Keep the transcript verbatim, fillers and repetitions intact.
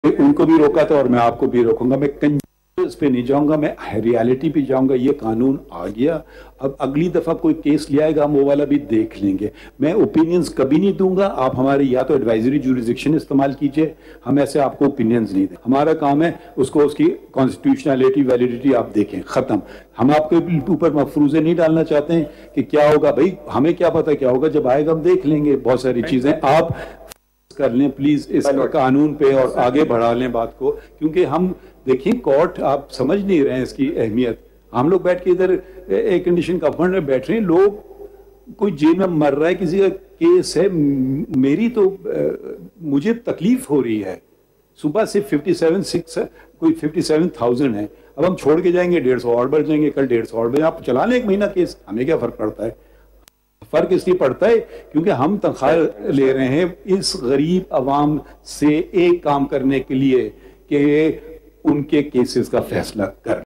उनको भी रोका था और मैं आपको भी रोकूंगा। मैं कंजूस पे नहीं जाऊंगा, मैं रियलिटी पे जाऊंगा। ये कानून आ गया, अब अगली दफा कोई केस ले आएगा हम वो वाला भी देख लेंगे। मैं ओपिनियंस कभी नहीं दूंगा। आप हमारे या तो एडवाइजरी जुरिसडिक्शन इस्तेमाल कीजिए, हम ऐसे आपको ओपिनियंस नहीं दें। हमारा काम है उसको उसकी कॉन्स्टिट्यूशनलिटी वैलिडिटी आप देखें, खत्म। हम आपके ऊपर मफरूजे नहीं डालना चाहते हैं कि क्या होगा। भाई हमें क्या पता क्या होगा, जब आएगा हम देख लेंगे। बहुत सारी चीजें आप कर लें प्लीज इस कानून पे और आगे बढ़ा लें बात को, क्योंकि हम देखिए कोर्ट आप समझ नहीं रहे हैं इसकी अहमियत। हम लोग बैठ के इधर एक कंडीशन का फंड में बैठ रहे हैं, लोग कोई जेल में मर रहा है, किसी का केस है। मेरी तो मुझे तकलीफ हो रही है। सुबह से फिफ्टी सेवन सिक्स कोई फिफ्टी सेवन थाउजेंड है, अब हम छोड़ के जाएंगे डेढ़ सौ और बढ़ जाएंगे, कल डेढ़ सौ और बढ़, आप चला लें एक महीना केस, हमें क्या फर्क पड़ता है। फर्क इसलिए पड़ता है क्योंकि हम तनख्वाह ले रहे हैं इस गरीब अवाम से एक काम करने के लिए कि उनके केसेस का फैसला कर